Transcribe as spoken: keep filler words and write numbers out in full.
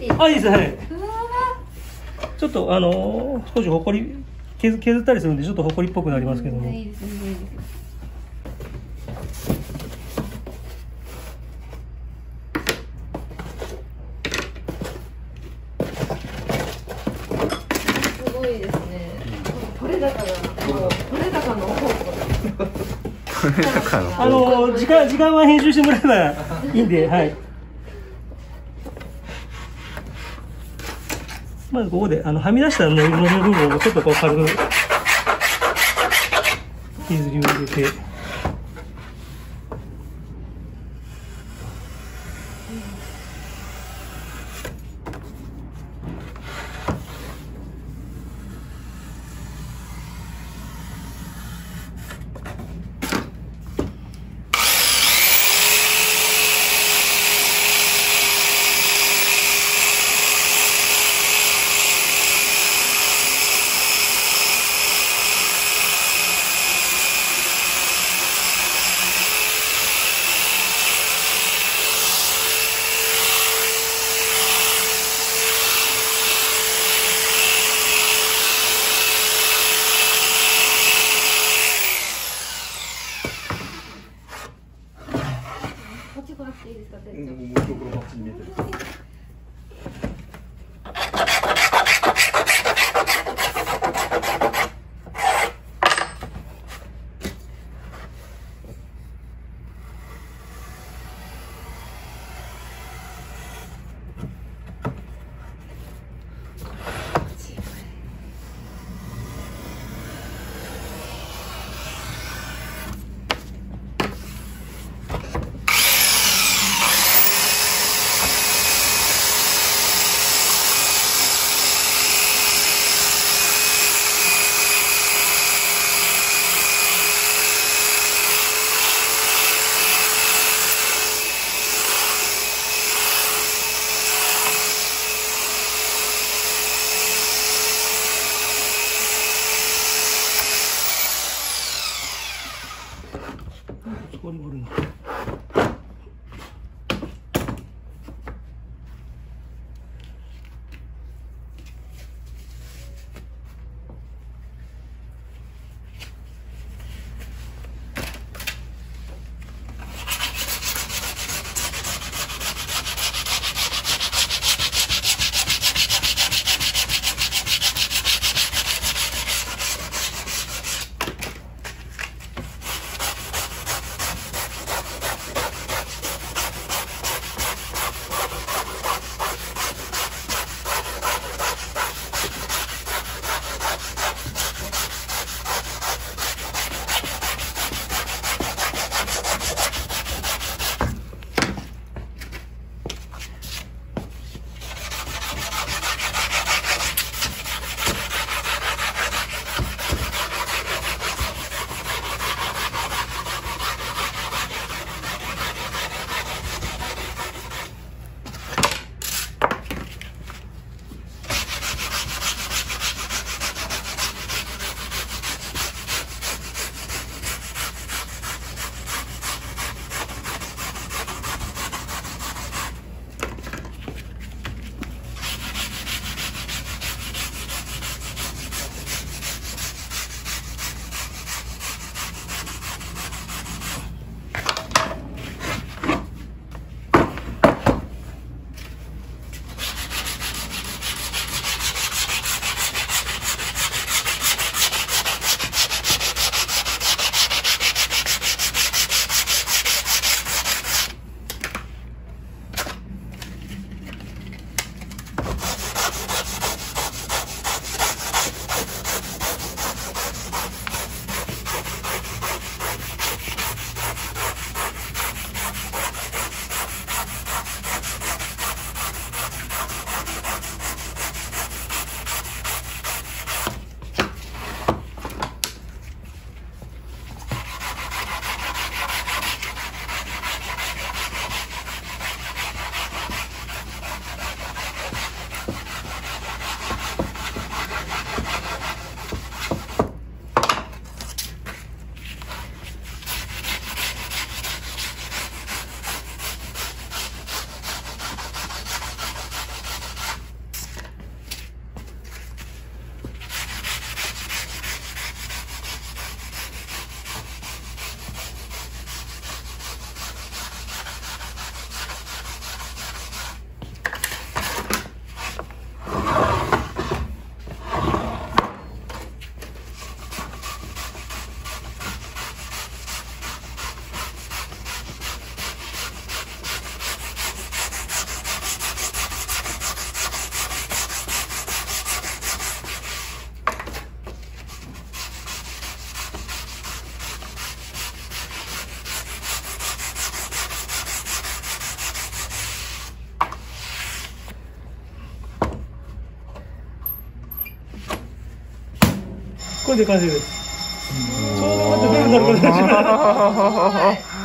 いいですか？ あ、いいです、はい。 うわちょっとあのー、少しほこり削削ったりするんでちょっとほこりっぽくなりますけども。 いいですね、いいですね。すごいですね。取れ高がもう取れ高の宝庫です。 取れ高のあのー、時間時間は編集してもらえばいいんで、はい。まずここであのはみ出したのの部分をちょっとこう軽く削りを入れて。 こっち来なくていいですか、店長。 もう一度これバッチリ見えてる。 これで完成です。ちょうどまた出るなるかな。